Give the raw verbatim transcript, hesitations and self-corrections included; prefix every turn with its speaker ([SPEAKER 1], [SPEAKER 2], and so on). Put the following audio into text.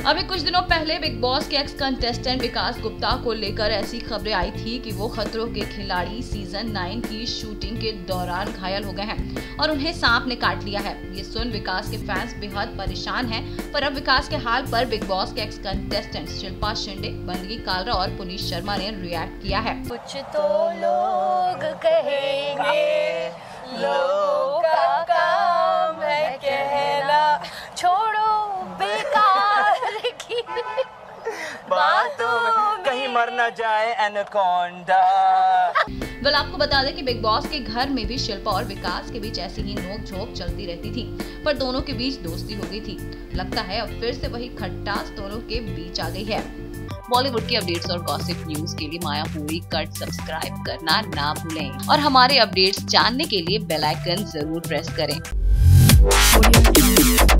[SPEAKER 1] अभी कुछ दिनों पहले बिग बॉस के एक्स कंटेस्टेंट विकास गुप्ता को लेकर ऐसी खबरें आई थी कि वो खतरों के खिलाड़ी सीजन नाइन की शूटिंग के दौरान घायल हो गए हैं और उन्हें सांप ने काट लिया है। ये सुन विकास के फैंस बेहद परेशान हैं, पर अब विकास के हाल पर बिग बॉस के एक्स कंटेस्टेंट शिल्पा, शिंदे, बंदगी कालरा और पुनीत शर्मा ने रिएक्ट किया है।
[SPEAKER 2] कुछ तो लोग कहेंगे, लोगों का काम है कहना, छोड़ो बेकार की बातों, कहीं मर न जाए एनाकोंडा।
[SPEAKER 1] वेल आपको बता दें कि बिग बॉस के घर में भी शिल्पा और विकास के बीच ऐसी ही नोक झोंक चलती रहती थी, पर दोनों के बीच दोस्ती हो गई थी। लगता है अब फिर से वही खट्टास दोनों के बीच आ गई है। बॉलीवुड की अपडेट्स और गॉसिप न्यूज के लिए माया पूरी कट सब्सक्राइब करना ना भूलें और हमारे अपडेट्स जानने के लिए बेल आइकन जरूर प्रेस करें।